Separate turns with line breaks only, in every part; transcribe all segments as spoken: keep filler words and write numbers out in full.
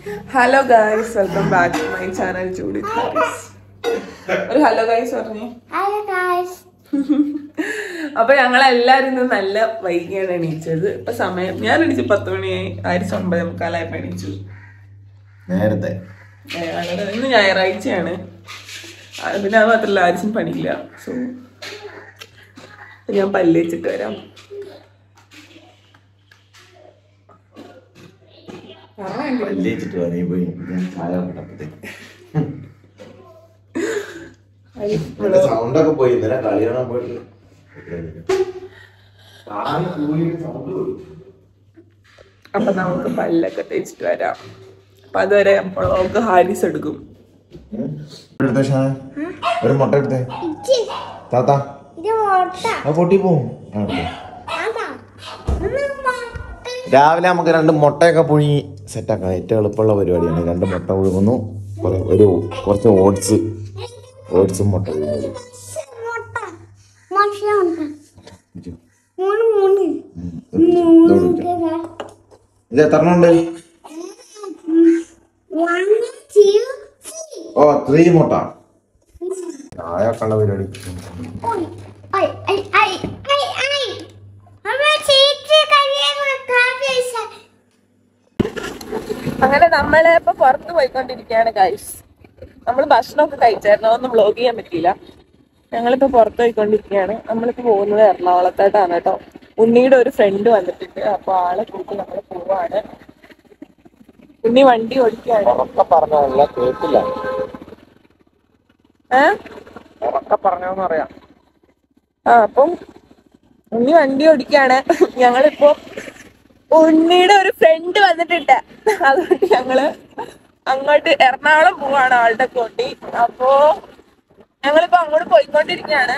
Hello guys, welcome back to my channel Judith Harris. ഒരു hello guys പറഞ്ഞു.
Hello guys.
അപ്പൊ ഞങ്ങളെല്ലാരും ഇന്ന് നല്ല വൈകിയാണ് എണീച്ചത്. ഇപ്പൊ സമയം ഞാൻ എണീച്ചു പത്ത് മണിയായി. ആയിരത്തി ഒമ്പത് മുക്കാലായപ്പോ എണീച്ചു
നേരത്തെ.
ഇന്ന് ഞായറാഴ്ചയാണ്. പിന്നെ അത് മാത്രല്ല ആരും പണിയില്ല. സോ ഞാൻ പല്ല് വെച്ചിട്ട് വരാം.
സൗണ്ടൊക്കെ പോയി ഇന്നലെ കളി കാണാൻ പോയിട്ട്.
അപ്പൊ നമുക്ക് പല്ലൊക്കെ തേച്ചിട്ട് വരാം. അപ്പൊ അതുവരെ നമുക്ക് ഹാരിസ് എടുക്കും.
ഒരു മുട്ട എടുത്തേ താത്ത, പൊട്ടി പോവും. രാവിലെ നമുക്ക് രണ്ട് മുട്ടയൊക്കെ പുഴുങ്ങി സെറ്റാക്കാം. ഏറ്റവും എളുപ്പമുള്ള പരിപാടിയാണ്. രണ്ട് മുട്ട പുഴുങ്ങുന്നു, ഒരു കുറച്ച് ഓട്സ് ഓട്സും മുട്ട പുഴുങ്ങുന്നു. ഇത് എത്ര ഉണ്ട്? ഓ ത്രീ മുട്ട. ചായക്കുള്ള പരിപാടി.
അങ്ങനെ നമ്മള് ഇപ്പൊ പുറത്ത് പോയിക്കൊണ്ടിരിക്കുകയാണ് ഗൈസ്. നമ്മള് ഭക്ഷണമൊക്കെ കഴിച്ചായിരുന്നു, അതൊന്നും വ്ലോഗ് ചെയ്യാൻ പറ്റിയില്ല. ഞങ്ങളിപ്പോ പുറത്ത് പോയിക്കൊണ്ടിരിക്കുകയാണ്. നമ്മളിപ്പോ പോകുന്നത് എറണാകുളത്തായിട്ടാണ് കേട്ടോ. ഉണ്ണിയുടെ ഒരു ഫ്രണ്ട് വന്നിട്ടുണ്ട്. അപ്പൊ ആളെ കൂട്ടി നമ്മള് പോവാണ്. ഉണ്ണി വണ്ടി ഓടിക്കുകയാണ്.
പറഞ്ഞല്ല കേട്ടില്ല.
ഏഹ്
പറഞ്ഞോന്ന് അറിയാം.
ആ അപ്പം ഉണ്ണി വണ്ടി ഓടിക്കുകയാണ്. ഞങ്ങളിപ്പോ ഉണ്ണിയുടെ ഒരു ഫ്രണ്ട് വന്നിട്ടുണ്ട്. അതുകൊണ്ട് ഞങ്ങള് അങ്ങോട്ട് എറണാകുളം പോവാണ് ആളുടെ കൂട്ടി. അപ്പോ ഞങ്ങളിപ്പോ അങ്ങോട്ട് പോയിക്കൊണ്ടിരിക്കുകയാണ്.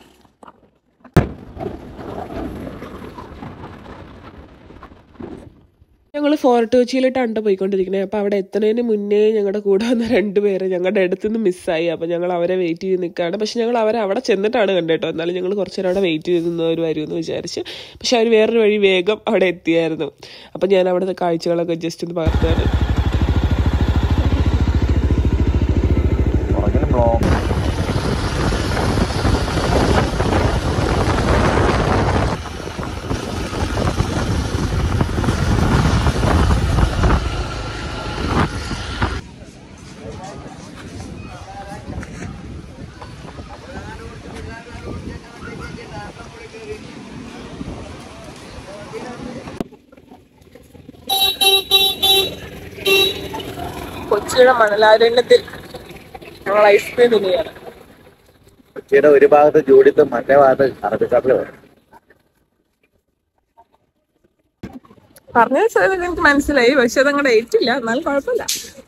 ഞങ്ങൾ ഫോർട്ട് കൊച്ചിയിലിട്ടാണ് പോയിക്കൊണ്ടിരിക്കുന്നത്. അപ്പോൾ അവിടെ എത്തുന്നതിന് മുന്നേ ഞങ്ങളുടെ കൂടെ വന്ന രണ്ടുപേര് ഞങ്ങളുടെ അടുത്തുനിന്ന് മിസ്സായി. അപ്പോൾ ഞങ്ങൾ അവരെ വെയിറ്റ് ചെയ്ത് നിൽക്കുകയാണ്. പക്ഷെ ഞങ്ങൾ അവരെ അവിടെ ചെന്നിട്ടാണ് കണ്ടേട്ടോ. എന്നാലും ഞങ്ങൾ കുറച്ച് നേരം അവിടെ വെയിറ്റ് ചെയ്ത് നിന്നവർ വരുമെന്ന് വിചാരിച്ച്. പക്ഷെ അവർ വേറൊരു വഴി വേഗം അവിടെ എത്തിയായിരുന്നു. അപ്പം ഞാൻ അവിടുത്തെ കാഴ്ചകളൊക്കെ ജസ്റ്റ് ഒന്ന് പകർത്തുകയാണ്. കൊച്ചിയുടെ മണലാരണ്യത്തിൽ ഞങ്ങൾ ഐസ്ക്രീം തിന്നുകയാണ്.
കൊച്ചിയുടെ ഒരു ഭാഗത്ത് ജൂഡിത്ത് മറ്റേ ഭാഗത്ത് അറബിക്കാപ്പിൽ
പറഞ്ഞ സ്ഥലത്ത് എനിക്ക് മനസ്സിലായി. പക്ഷെ അതങ്ങോട്ട് ഏറ്റില്ല. എന്നാലും കുഴപ്പമില്ല.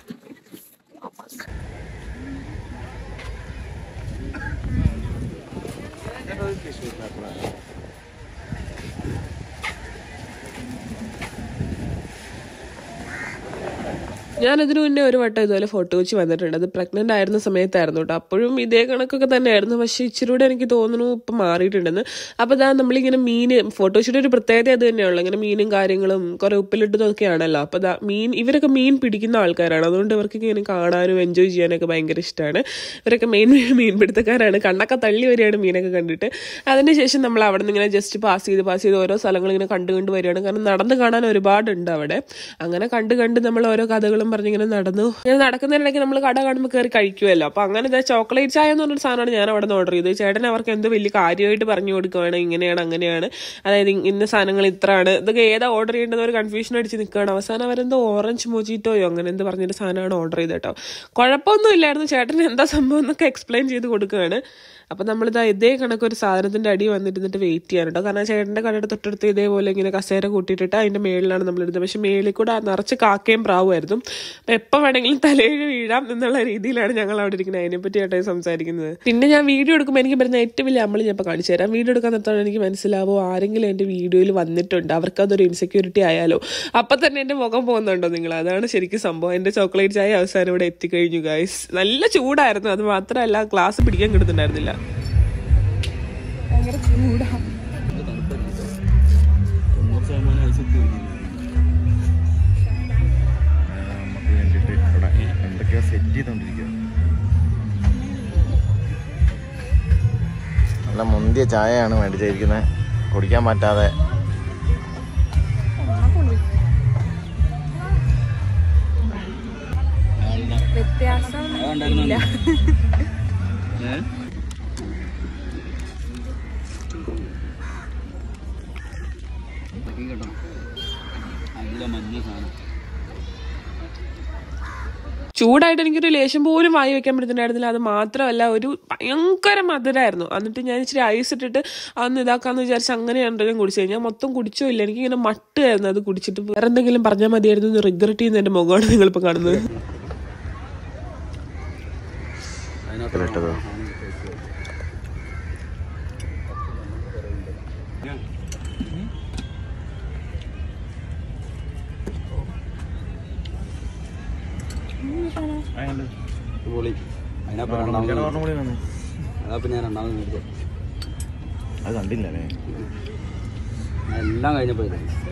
ഞാനതിനു മുന്നേ ഒരു വട്ടം ഇതുപോലെ ഫോട്ടോ വെച്ച് വന്നിട്ടുണ്ട്. അത് പ്രഗ്നന്റ് ആയിരുന്ന സമയത്തായിരുന്നു കേട്ടോ. അപ്പോഴും ഇതേ കണക്കൊക്കെ തന്നെയായിരുന്നു. പക്ഷേ ഇച്ചിരി കൂടെ എനിക്ക് തോന്നുന്നു ഇപ്പം മാറിയിട്ടുണ്ടെന്ന്. അപ്പോൾ ഇതാ നമ്മളിങ്ങനെ മീൻ ഫോട്ടോഷൂട്ട് ഒരു പ്രത്യേകത അത് തന്നെയാണല്ലോ. ഇങ്ങനെ മീനും കാര്യങ്ങളും കുറേ ഉപ്പിലിട്ടതൊക്കെ ആണല്ലോ. അപ്പോൾ ഇതാ മീൻ ഇവരൊക്കെ മീൻ പിടിക്കുന്ന ആൾക്കാരാണ്. അതുകൊണ്ട് ഇവർക്ക് ഇങ്ങനെ കാണാനും എൻജോയ് ചെയ്യാനൊക്കെ ഭയങ്കര ഇഷ്ടമാണ്. ഇവരൊക്കെ മെയിൻ മീൻ പിടുത്തക്കാരാണ്. കണ്ണൊക്കെ തള്ളി വരികയാണ് മീനൊക്കെ കണ്ടിട്ട്. അതിനുശേഷം നമ്മൾ അവിടെ നിന്ന് ഇങ്ങനെ ജസ്റ്റ് പാസ് ചെയ്ത് പാസ് ചെയ്ത് ഓരോ സ്ഥലങ്ങൾ ഇങ്ങനെ കണ്ടു കണ്ട് വരികയാണ്. കാരണം നടന്ന് കാണാൻ ഒരുപാടുണ്ട് അവിടെ. അങ്ങനെ കണ്ട് കണ്ട് നമ്മൾ ഓരോ കഥകളും പറഞ്ഞിങ്ങനെ നടന്നു. ഇങ്ങനെ നടക്കുന്നതിനിടയ്ക്ക് നമ്മൾ കട കാണുമ്പോൾ കയറി കഴിക്കുമല്ലോ. അപ്പൊ അങ്ങനെ ഇതാ ചോക്ലേറ്റ് ചായ എന്ന് പറഞ്ഞൊരു സാധനമാണ് ഞാൻ അവിടെ നിന്ന് ഓർഡർ ചെയ്തത്. ചേട്ടൻ അവർക്ക് എന്തോ വലിയ കാര്യമായിട്ട് പറഞ്ഞു കൊടുക്കുകയാണ്. ഇങ്ങനെയാണ് അങ്ങനെയാണ്, അതായത് ഇന്ന സാധനങ്ങൾ ഇത്രയാണ്, ഇതൊക്കെ ഏതാ ഓർഡർ ചെയ്യേണ്ടത് ഒരു കൺഫ്യൂഷൻ അടിച്ച് നിൽക്കുകയാണ്. അവസാനം അവരെന്തോ ഓറഞ്ച് മൊജിറ്റോയോ അങ്ങനെ എന്തോ പറഞ്ഞൊരു സാധനമാണ് ഓർഡർ ചെയ്ത് കേട്ടോ. കുഴപ്പമൊന്നും ഇല്ലായിരുന്നു. ചേട്ടൻ എന്താ സംഭവം എന്നൊക്കെ എക്സ്പ്ലെയിൻ ചെയ്ത് കൊടുക്കുകയാണ്. അപ്പം നമ്മളിതാ ഇതേ കണക്കൊരു സാധനത്തിൻ്റെ അടി വന്നിരുന്നിട്ട് വെയിറ്റ് ചെയ്യാൻ കേട്ടോ. കാരണം ചേട്ടൻ്റെ കടയുടെ തൊട്ടടുത്ത് ഇതേപോലെ ഇങ്ങനെ കസേര കൂട്ടിയിട്ടിട്ട് അതിൻ്റെ മേളിലാണ് നമ്മളിരുന്നത്. പക്ഷെ മേളിൽ കൂടെ നിറച്ച് കാക്കയും പ്രാവുമായിരുന്നു. അപ്പം എപ്പോൾ വേണമെങ്കിലും തലയിൽ വീഴാം എന്നുള്ള രീതിയിലാണ് ഞങ്ങൾ അവിടെ ഇരിക്കുന്നത്. അതിനെപ്പറ്റി ആയിട്ടാണ് സംസാരിക്കുന്നത്. പിന്നെ ഞാൻ വീഡിയോ എടുക്കുമ്പോൾ എനിക്ക് വരുന്ന ഏറ്റവും വലിയ അമ്മളി ഞാൻ ഇപ്പോൾ കാണിച്ചു തരാം. വീഡിയോ എടുക്കാൻ നിർത്താൻ എനിക്ക് മനസ്സിലാവോ ആരെങ്കിലും എൻ്റെ വീഡിയോയിൽ വന്നിട്ടുണ്ട്, അവർക്ക് അതൊരു ഇൻസെക്യൂരിറ്റി ആയാലോ. അപ്പം തന്നെ എൻ്റെ മുഖം പോകുന്നുണ്ടോ നിങ്ങൾ? അതാണ് ശരിക്കും സംഭവം. എൻ്റെ ചോക്ലേറ്റ് ചായ അവസാനം ഇവിടെ എത്തിക്കഴിഞ്ഞു ഗൈസ്. നല്ല ചൂടായിരുന്നു. അത് മാത്രമല്ല ഗ്ലാസ് പിടിക്കാൻ കിട്ടുന്നുണ്ടായിരുന്നില്ല. ഭയങ്കര ചൂടാണ്.
സെറ്റ് ചെയ്തോണ്ടിരിക്കുക. നല്ല മുന്തിയ ചായയാണ് മേടിച്ചിരിക്കുന്നത്, കുടിക്കാൻ പറ്റാതെ.
വ്യത്യാസം ഇല്ല.
ചൂടായിട്ട് എനിക്കൊരു ലേശം പോലും വായി വെക്കാൻ പറ്റുന്നുണ്ടായിരുന്നില്ല. അത് മാത്രമല്ല ഒരു ഭയങ്കര മധുരമായിരുന്നു. എന്നിട്ട് ഞാൻ ഇച്ചിരി ഐസ് ഇട്ടിട്ട് അതൊന്ന് ഇതാക്കാന്ന് വിചാരിച്ച് അങ്ങനെ എന്തെങ്കിലും കുടിച്ചു കഴിഞ്ഞാൽ മൊത്തം കുടിച്ചോ ഇല്ല. എനിക്കിങ്ങനെ മട്ടായിരുന്നു അത് കുടിച്ചിട്ട്. വേറെ എന്തെങ്കിലും പറഞ്ഞാൽ മതിയായിരുന്നു എന്ന് റിഗ്രറ്റ് ചെയ്യുന്ന എൻ്റെ മുഖമാണ് നിങ്ങളിപ്പോൾ കാണുന്നത്.
അത് കണ്ടില്ലേ
എല്ലാം കഴിഞ്ഞപ്പോ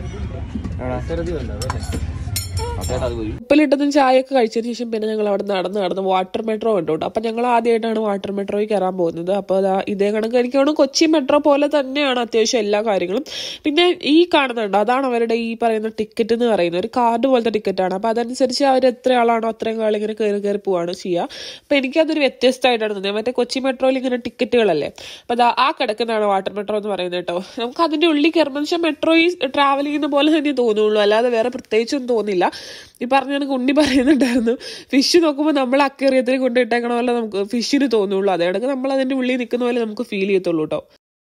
ഉപ്പിലിട്ടതും ചായയൊക്കെ കഴിച്ചതിന് ശേഷം പിന്നെ ഞങ്ങൾ അവിടെ നടന്ന് നടന്ന് വാട്ടർ മെട്രോ കണ്ടോട്ടോ. അപ്പൊ ഞങ്ങൾ ആദ്യമായിട്ടാണ് വാട്ടർ മെട്രോയിൽ കയറാൻ പോകുന്നത്. അപ്പോൾ അതാ ഇതേ കണക്ക് എനിക്കാണ് കൊച്ചി മെട്രോ പോലെ തന്നെയാണ് അത്യാവശ്യം എല്ലാ കാര്യങ്ങളും. പിന്നെ ഈ കാണുന്നുണ്ടോ, അതാണ് അവരുടെ ഈ പറയുന്ന ടിക്കറ്റ് എന്ന് പറയുന്നത്. ഒരു കാർഡ് പോലത്തെ ടിക്കറ്റാണ്. അപ്പൊ അതനുസരിച്ച് അവർ എത്ര ആളാണോ അത്രയും കാലം ഇങ്ങനെ കയറി കയറി പോവാണ് ചെയ്യുക. അപ്പൊ എനിക്കതൊരു വ്യത്യസ്തമായിട്ടാണ് തോന്നിയത്. മറ്റേ കൊച്ചി മെട്രോയിൽ ഇങ്ങനെ ടിക്കറ്റുകളല്ലേ. അപ്പൊ അതാ ആ കിടക്കുന്നതാണ് വാട്ടർ മെട്രോ എന്ന് പറയുന്നത് കേട്ടോ. നമുക്ക് അതിന്റെ ഉള്ളിൽ കയറുമ്പോൾ വെച്ചാൽ മെട്രോയിൽ ട്രാവൽ ചെയ്യുന്ന പോലെ തന്നെ തോന്നുള്ളൂ, അല്ലാതെ വേറെ പ്രത്യേകിച്ചൊന്നും തോന്നില്ല. ഈ പറഞ്ഞ കണക്ക് ഉണ്ണി പറയുന്നുണ്ടായിരുന്നു, ഫിഷ് നോക്കുമ്പോൾ നമ്മൾ അക്വേറിയത്തിൽ കൊണ്ടിട്ടേക്കണ പോലെ നമുക്ക് ഫിഷിന് തോന്നുള്ളൂ, അതേ കണക്ക് നമ്മൾ അതിന്റെ ഉള്ളിൽ നിൽക്കുന്ന പോലെ നമുക്ക് ഫീൽ ചെയ്യത്തുള്ളൂ കേട്ടോ.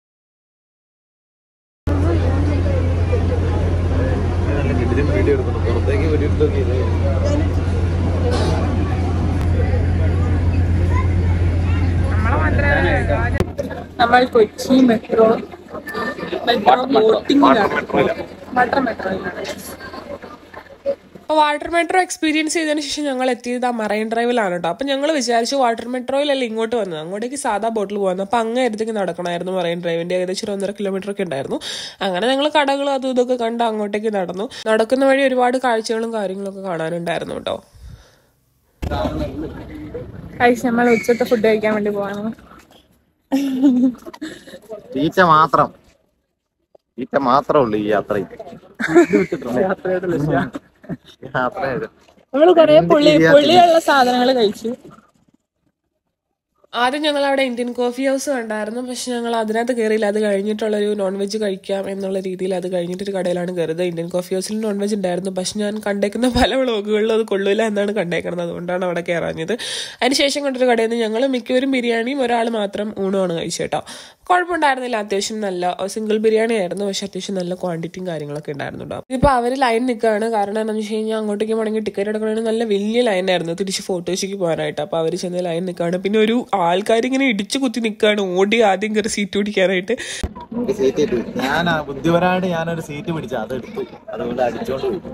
നമ്മൾ കൊച്ചി മെട്രോ മെട്രോ ബോട്ടിങ്ങിലാണ്, വാട്ടർ മെട്രോയിലാണ്.
അപ്പോൾ വാട്ടർ മെട്രോ എക്സ്പീരിയൻസ് ചെയ്തതിന് ശേഷം ഞങ്ങൾ എത്തിയത് ആ മറൈൻ ഡ്രൈവിലാണ് കേട്ടോ. അപ്പം ഞങ്ങൾ വിചാരിച്ചു വാട്ടർ മെട്രോയിലല്ല ഇങ്ങോട്ട് വന്നത്, അങ്ങോട്ടേക്ക് സാധാ ബോട്ടിൽ പോകുന്നത്. അപ്പം അങ്ങ് അടുത്തേക്ക് നടക്കണമായിരുന്നു മറൈൻ ഡ്രൈവിൻ്റെ, ഏകദേശം ഒരു ഒന്നര കിലോമീറ്റർ ഒക്കെ ഉണ്ടായിരുന്നു. അങ്ങനെ ഞങ്ങൾ കടകളും അതും ഇതൊക്കെ കണ്ട് അങ്ങോട്ടേക്ക് നടന്നു. നടക്കുന്ന വഴി ഒരുപാട് കാഴ്ചകളും കാര്യങ്ങളൊക്കെ കാണാനുണ്ടായിരുന്നു കേട്ടോ.
കഴിച്ച് നമ്മൾ ഉച്ചത്തെ ഫുഡ് കഴിക്കാൻ വേണ്ടി പോവാണ്.
തീറ്റ മാത്രം തീറ്റ മാത്രമേ ഉള്ളൂ ഈ യാത്രയിൽ.
നമ്മള് കൊറേ പുള്ളി പുള്ളിയുള്ള സാധനങ്ങൾ കഴിച്ചു.
ആദ്യം ഞങ്ങൾ അവിടെ ഇന്ത്യൻ കോഫി ഹൗസ് കണ്ടായിരുന്നു, പക്ഷെ ഞങ്ങൾ അതിനകത്ത് കയറിയില്ല. അത് കഴിഞ്ഞിട്ടുള്ളൊരു നോൺ വെജ് കഴിക്കാം എന്നുള്ള രീതിയിൽ അത് കഴിഞ്ഞിട്ടൊരു കടയിലാണ് കയറിയത്. ഇന്ത്യൻ കോഫി ഹൗസിൽ നോൺ വെജ് ഉണ്ടായിരുന്നു, പക്ഷെ ഞാൻ കണ്ടേക്കുന്ന പല വ്ളോഗുകളിലും അത് കൊള്ളില്ല എന്നാണ് കണ്ടേക്കുന്നത്, അതുകൊണ്ടാണ് അവിടെ കയറാഞ്ഞത്. അതിനുശേഷം കണ്ടൊരു കടയിൽ നിന്ന് ഞങ്ങൾ മിക്കവരും ബിരിയാണിയും ഒരാൾ മാത്രം ഊണുമാണ് കഴിച്ചേട്ടോ. കുഴപ്പമുണ്ടായിരുന്നില്ല, അത്യാവശ്യം നല്ല സിംഗിൾ ബിരിയാണി ആയിരുന്നു, പക്ഷെ അത്യാവശ്യം നല്ല ക്വാണ്ടിറ്റിയും കാര്യങ്ങളൊക്കെ ഉണ്ടായിരുന്നുണ്ടോ. ഇപ്പോൾ അവർ ലൈൻ നിൽക്കുകയാണ്. കാരണം എന്താണെന്ന് വെച്ച് കഴിഞ്ഞാൽ അങ്ങോട്ടേക്ക് വേണമെങ്കിൽ ടിക്കറ്റ് എടുക്കണമെങ്കിൽ നല്ല വലിയ ലൈനായിരുന്നു തിരിച്ച് ഫോട്ടോയ്ക്ക് പോകാനായിട്ട്. അപ്പോൾ അവർ ചെന്ന് ലൈൻ നിൽക്കുകയാണ്. പിന്നെ ഒരു ആൾക്കാരിങ്ങനെ ഇടിച്ചു കുത്തി നിൽക്കുകയാണ്, ഓടി ആദ്യം കയറി സീറ്റ് പിടിക്കാനായിട്ട്.
ഞാൻ ബുദ്ധിപരമായിട്ട് ഞാനൊരു സീറ്റ് പിടിച്ച അതെടുത്തു, അതുകൊണ്ട് അടിച്ചോണ്ട് പോയി.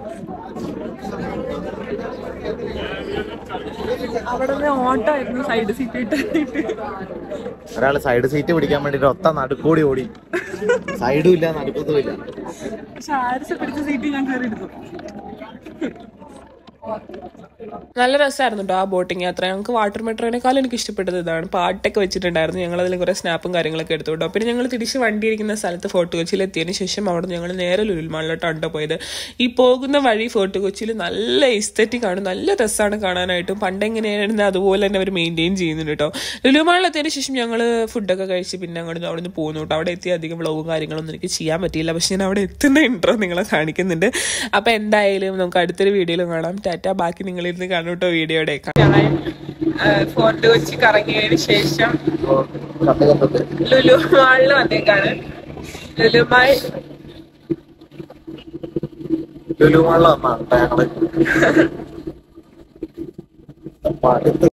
അവിടെ ഓട്ടോ ആയിരുന്നു സൈഡ് സീറ്റ് ഇട്ടിട്ട്.
ഒരാള് സൈഡ് സീറ്റ് പിടിക്കാൻ വേണ്ടിട്ട് ഒത്ത നടുക്കൂടി ഓടി, സൈഡും ഇല്ല നടുക്കത്തും ഇല്ല.
പക്ഷെ ആരിസ് പിടിച്ച സീറ്റ് ഞാൻ കയറി എടുത്തു.
നല്ല രസമായിരുന്നു കേട്ടോ ആ ബോട്ടിങ് യാത്ര. ഞങ്ങൾക്ക് വാട്ടർ മെട്രോനേക്കാളും എനിക്ക് ഇഷ്ടപ്പെട്ടത് ഇതാണ്. പാട്ടൊക്കെ വെച്ചിട്ടുണ്ടായിരുന്നു, ഞങ്ങൾ അതിൽ കുറേ സ്നാപ്പും കാര്യങ്ങളൊക്കെ എടുത്തു കേട്ടോ. പിന്നെ ഞങ്ങൾ തിരിച്ച് വണ്ടി ഇരിക്കുന്ന സ്ഥലത്ത് ഫോർട്ട് കൊച്ചിയിൽ എത്തിയതിന് ശേഷം അവിടെ ഞങ്ങൾ നേരെ ലുലു മാളിലോട്ടാണ് പോയത്. ഈ പോകുന്ന വഴി ഫോർട്ട് കൊച്ചിയിൽ നല്ല എസ്തെറ്റിക് ആണ്, നല്ല രസമാണ് കാണാനായിട്ടും. പണ്ടെങ്ങനെയായിരുന്നു അതുപോലെ തന്നെ അവർ മെയിൻറ്റെയിൻ ചെയ്യുന്നുണ്ട് കേട്ടോ. ലുലു മാളിൽ എത്തിയതിന് ശേഷം ഞങ്ങൾ ഫുഡൊക്കെ കഴിച്ച് പിന്നെ അങ്ങോട്ട് അവിടെ നിന്ന് പോകുന്നു കേട്ടോ. അവിടെ എത്തി അധികം വ്ളോഗും കാര്യങ്ങളൊന്നും എനിക്ക് ചെയ്യാൻ പറ്റിയില്ല, പക്ഷെ ഞാൻ അവിടെ എത്തുന്ന ഇൻട്രോ നിങ്ങളെ കാണിക്കുന്നുണ്ട്. അപ്പോൾ എന്തായാലും നമുക്ക് അടുത്തൊരു വീഡിയോയിൽ കാണാം. ടാറ്റ. ബാക്കി നിങ്ങളിരുന്ന് കാണും കേട്ടോ വീഡിയോയുടെ.
ഫോർട്ട് കൊച്ചി കറങ്ങിയതിന് ശേഷം ലുലു മാളിൽ വന്നേക്കാണ്. ലുലു മാൾ
ലുലു മാളിൽ വന്നാ ഞങ്ങള്